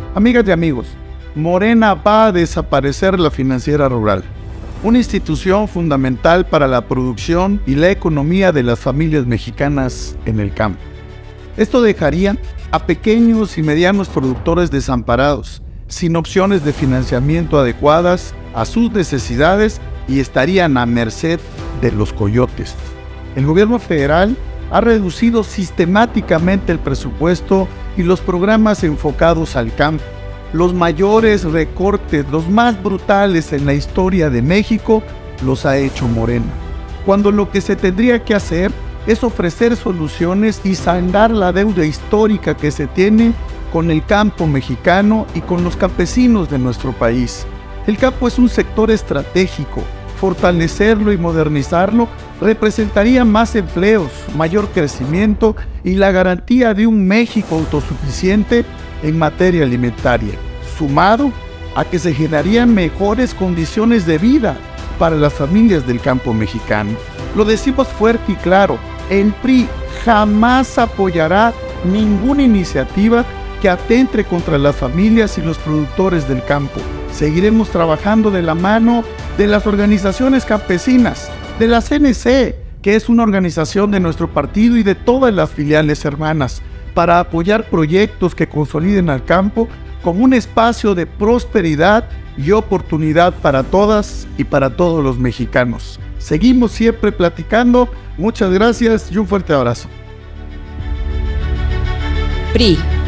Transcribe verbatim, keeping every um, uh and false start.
Amigas y amigos, Morena va a desaparecer la Financiera Rural, una institución fundamental para la producción y la economía de las familias mexicanas en el campo. Esto dejaría a pequeños y medianos productores desamparados, sin opciones de financiamiento adecuadas a sus necesidades y estarían a merced de los coyotes. El gobierno federal ha reducido sistemáticamente el presupuesto y los programas enfocados al campo. Los mayores recortes, los más brutales en la historia de México, los ha hecho Morena, cuando lo que se tendría que hacer es ofrecer soluciones y saldar la deuda histórica que se tiene con el campo mexicano y con los campesinos de nuestro país. El campo es un sector estratégico. Fortalecerlo y modernizarlo representaría más empleos, mayor crecimiento y la garantía de un México autosuficiente en materia alimentaria, sumado a que se generarían mejores condiciones de vida para las familias del campo mexicano. Lo decimos fuerte y claro, el P R I jamás apoyará ninguna iniciativa que atente contra las familias y los productores del campo. Seguiremos trabajando de la mano de las organizaciones campesinas, de la C N C, que es una organización de nuestro partido y de todas las filiales hermanas, para apoyar proyectos que consoliden al campo como un espacio de prosperidad y oportunidad para todas y para todos los mexicanos. Seguimos siempre platicando. Muchas gracias y un fuerte abrazo. P R I